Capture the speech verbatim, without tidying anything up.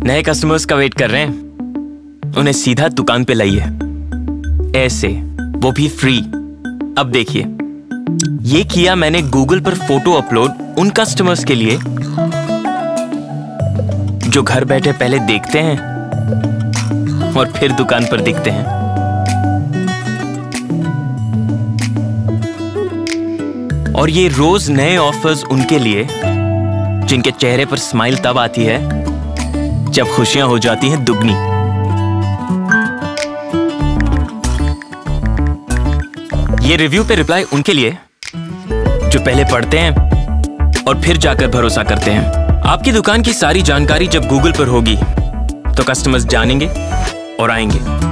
नए कस्टमर्स का वेट कर रहे हैं, उन्हें सीधा दुकान पे लाइए, ऐसे, वो भी फ्री। अब देखिए, ये किया मैंने गूगल पर फोटो अपलोड उन कस्टमर्स के लिए जो घर बैठे पहले देखते हैं और फिर दुकान पर दिखते हैं। और ये रोज नए ऑफर्स उनके लिए जिनके चेहरे पर स्माइल तब आती है जब खुशियां हो जाती हैं दुगनी। ये रिव्यू पे रिप्लाई उनके लिए जो पहले पढ़ते हैं और फिर जाकर भरोसा करते हैं। आपकी दुकान की सारी जानकारी जब गूगल पर होगी तो कस्टमर्स जानेंगे और आएंगे।